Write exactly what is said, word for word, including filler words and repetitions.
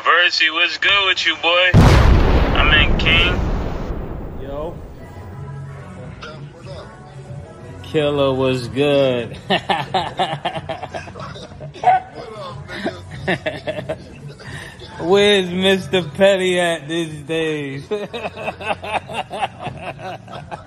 Versi, what's good with you, boy? I'm in King. Yo. Killer was good. What up, nigga? Where's Mister Petty at these days?